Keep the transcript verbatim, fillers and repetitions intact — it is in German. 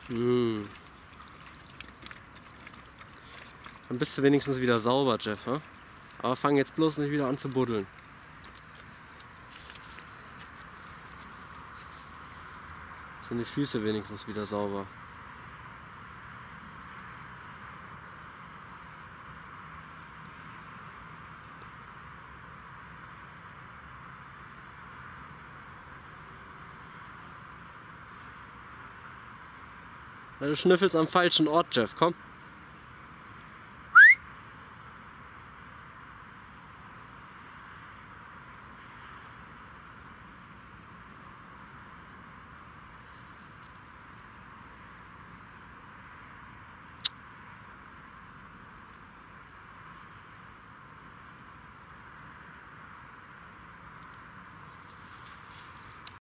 Hm. Dann bist du wenigstens wieder sauber, Jeff. He? Aber fang jetzt bloß nicht wieder an zu buddeln. Sind die Füße wenigstens wieder sauber. Du schnüffelst am falschen Ort, Jeff. Komm.